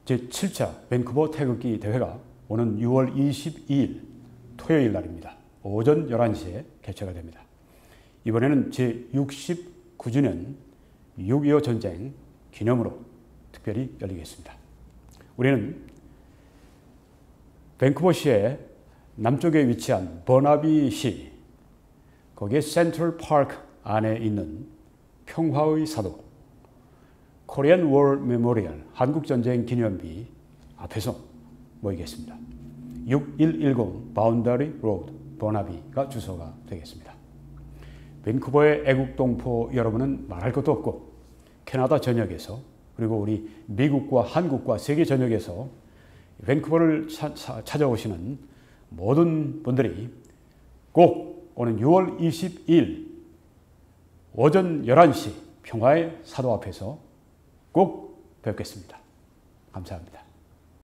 제7차 밴쿠버 태극기 대회가 오는 6월 22일 토요일 날입니다. 오전 11시에 개최가 됩니다. 이번에는 제69주년 6.25 전쟁 기념으로 특별히 열리겠습니다. 우리는 밴쿠버시의 남쪽에 위치한 버나비시, 거기에 센트럴 파크 안에 있는 평화의 사도 코리안 워 메모리얼 한국전쟁 기념비 앞에서 모이겠습니다. 6110 바운더리 로드 버나비가 주소가 되겠습니다. 밴쿠버의 애국동포 여러분은 말할 것도 없고 캐나다 전역에서 그리고 우리 미국과 한국과 세계 전역에서 밴쿠버를 찾아오시는 모든 분들이 꼭 오는 6월 22일 오전 11시 평화의 사도 앞에서 꼭 뵙겠습니다. 감사합니다.